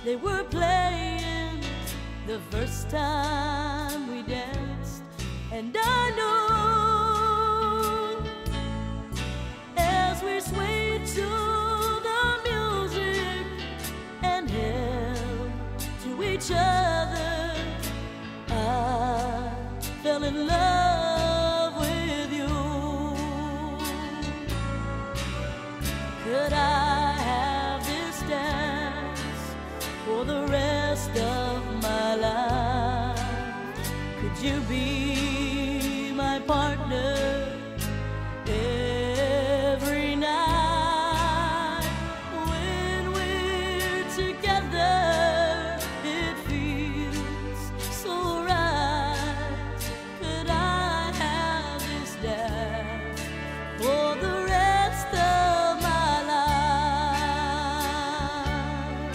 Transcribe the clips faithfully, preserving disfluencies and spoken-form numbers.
they were playing the first time we danced. And I know as we swayed to the music and held to each other, I fell in love with you. Could I have this dance for the rest of my life? Could you be my partner every night? When we're together, it feels so right. Could I have this dance for the rest of my life?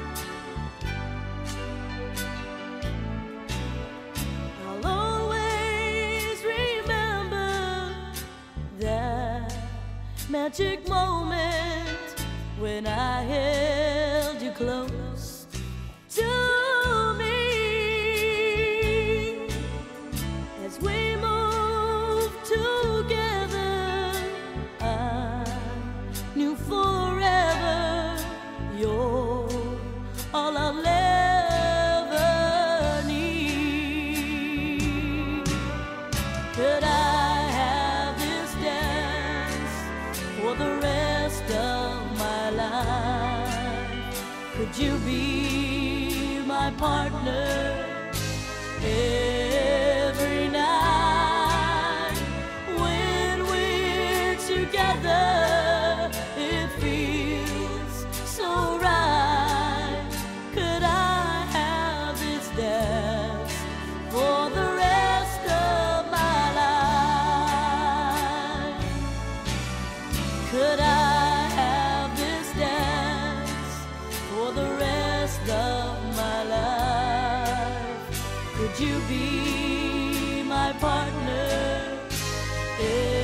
I'll always remember that magic moment when I held you close to me. As we moved together, I knew forever you're all I'll ever need. Could I have this dance for the rest of my life? Could you be my partner every night? When we're together, it feels so right. Could I have this dance for the rest of my life? Could I have this dance for the rest of my life? Could you be my partner?